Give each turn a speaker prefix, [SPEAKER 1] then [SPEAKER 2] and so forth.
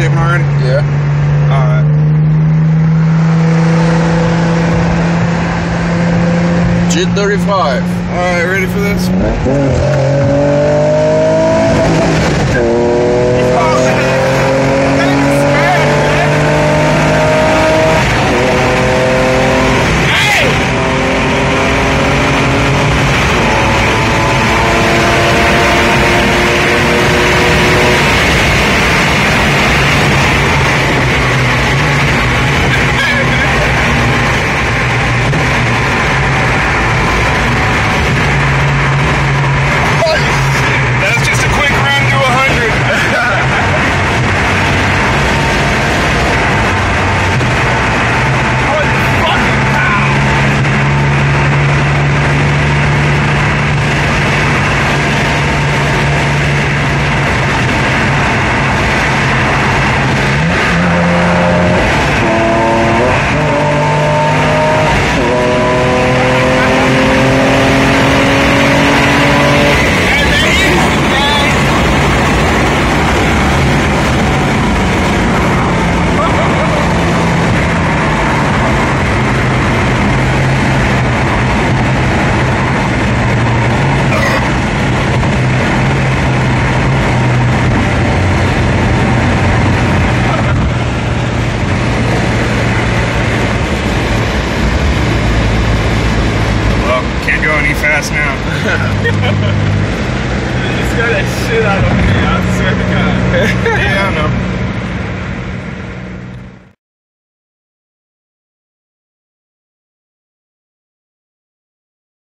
[SPEAKER 1] saving already?
[SPEAKER 2] Yeah.
[SPEAKER 1] Alright.
[SPEAKER 2] G35.
[SPEAKER 1] Alright, ready for this? That's just a quick run to 100. Can't go any fast now.
[SPEAKER 3] You scared that shit out of me, I swear to God.
[SPEAKER 1] Yeah, I know.